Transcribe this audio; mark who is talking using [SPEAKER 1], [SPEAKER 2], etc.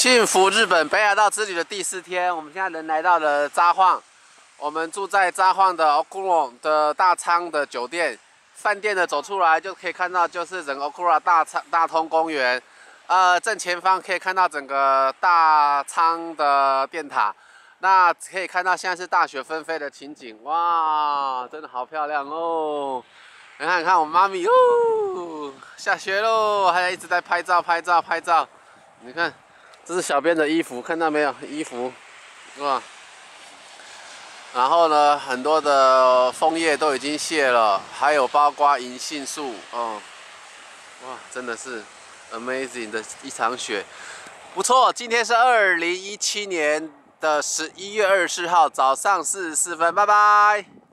[SPEAKER 1] 幸福日本北海道之旅的第4天，我们现在人来到了札幌。我们住在札幌的 Okura 的大仓的酒店。饭店的走出来就可以看到，就是整个 Okura 大通公园。正前方可以看到整个大仓的电塔。那可以看到现在是大雪纷飞的情景，哇，真的好漂亮哦！你看我妈咪哦，下雪喽，还一直在拍照。你看。 这是小编的衣服，看到没有？衣服，是吧？然后呢，很多的枫叶都已经谢了，还有包括银杏树，哦，哇，真的是 amazing 的一场雪，不错。今天是2017年的11月24号早上44分，拜拜。